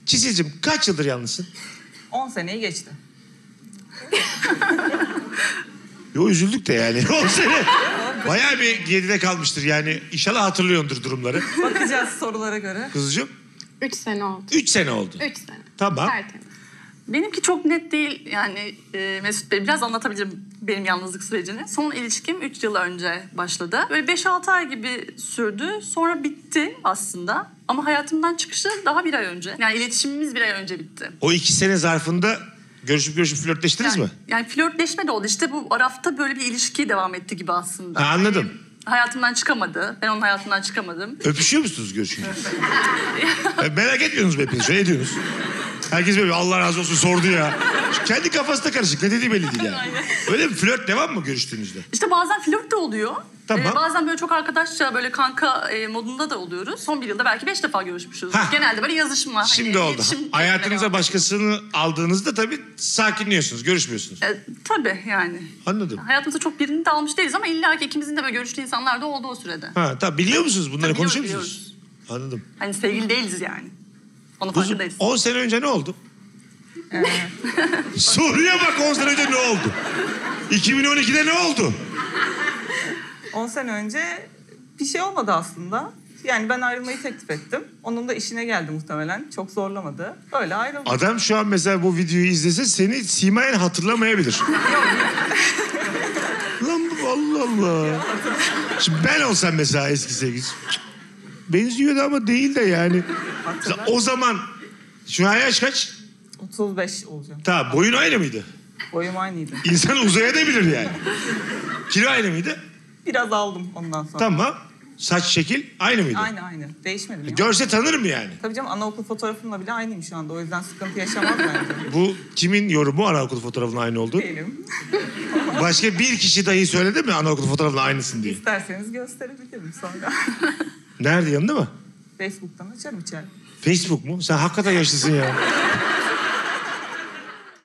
Çisil'cim kaç yıldır yalnızsın? 10 seneyi geçti. Yo üzüldük de yani. 10 sene. Bayağı bir geride kalmıştır yani. İnşallah hatırlıyordur durumları. Bakacağız sorulara göre. Kuzucuğum? 3 sene oldu. 3 sene oldu. 3 sene. Tamam. Tertemiz. Benimki çok net değil yani Mesut Bey. Biraz anlatabilirim benim yalnızlık sürecini. Son ilişkim 3 yıl önce başladı. Böyle 5-6 ay gibi sürdü. Sonra bitti aslında. Ama hayatımdan çıkışı daha 1 ay önce. Yani iletişimimiz 1 ay önce bitti. O 2 sene zarfında görüşüp flörtleştiniz mi? Yani flörtleşme de oldu. İşte bu Araf'ta böyle bir ilişki devam etti gibi aslında. Ha, anladım. Yani hayatımdan çıkamadı. Ben onun hayatından çıkamadım. Öpüşüyor musunuz görüşünce? Merak etmiyorsunuz mu hepiniz? Şey ediyorsunuz. Herkes böyle Allah razı olsun sordu ya. Kendi kafasında karışık. Ne dediği belli değil yani. Aynen. Öyle mi? Flört devam mı görüştüğünüzde? İşte bazen flört de oluyor. Tamam. Bazen böyle çok arkadaşça böyle kanka modunda da oluyoruz. Son 1 yılda belki 5 defa görüşmüşüz. Hah. Genelde böyle yazışma. Şimdi oldu. iletişim Hayatınıza devam. başkasını aldığınızda tabii sakinliyorsunuz, görüşmüyorsunuz. Tabii yani. Anladım. Hayatımıza çok birini de almış değiliz ama illa ki ikimizin de böyle görüştüğü insanlar da oldu o sürede. Ha, tamam. Biliyor musunuz bunları? Tabii Konuşuyor biliyoruz, musunuz? Anladım. Hani sevgili değiliz yani. Onun Uzun, farkındayız. 10 sene önce ne oldu? Soruya bak 10 sene önce ne oldu? 2012'de ne oldu? 10 sene önce bir şey olmadı aslında. Yani ben ayrılmayı teklif ettim. Onun da işine geldi muhtemelen. Çok zorlamadı. Öyle ayrıldık. Adam şu an mesela bu videoyu izlese seni simayen hatırlamayabilir. Lan bu Allah Allah. Şimdi ben olsam mesela eski sevgilisi. Benziyordu ama değil de yani. Hatırlar. O zaman şu an yaş kaç? 35 olacağım. Tamam, boyun aynı mıydı? Boyum aynıydı. İnsan uzayabilir yani. Kilo aynı mıydı? Biraz aldım ondan sonra. Tamam. Saç şekil aynı mıydı? Aynı. Değişmedi mi? Görse tanır mı yani? Tabii canım anaokul fotoğrafımla bile aynıyım şu anda. O yüzden sıkıntı yaşamam bence. Bu kimin yorumu anaokul fotoğrafının aynı oldu? Benim. Başka bir kişi dahi söyledi mi anaokul fotoğrafının aynısın diye? İsterseniz gösterebilirim sonra. Nerede, yanında mı? Facebook'tan açarım içeri. Facebook mu? Sen hakikaten yaşlısın ya.